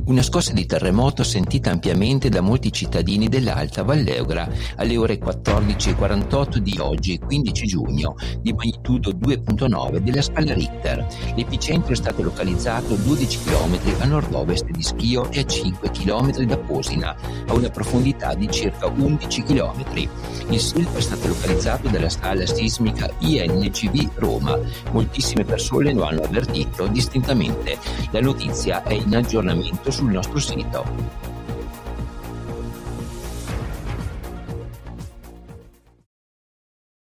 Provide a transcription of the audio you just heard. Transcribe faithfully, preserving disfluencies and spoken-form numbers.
Una scossa di terremoto sentita ampiamente da molti cittadini dell'Alta Valleugra alle ore quattordici e quarantotto di oggi, quindici giugno, di magnitudo due virgola nove della scala Richter. L'epicentro è stato localizzato a dodici chilometri a nord-ovest di Schio e a cinque chilometri da Posina, a una profondità di circa undici chilometri. Il sisma è stato localizzato dalla sala sismica I N C V Roma. Moltissime persone lo hanno avvertito distintamente. La notizia è in aggiornamento sul nostro sito.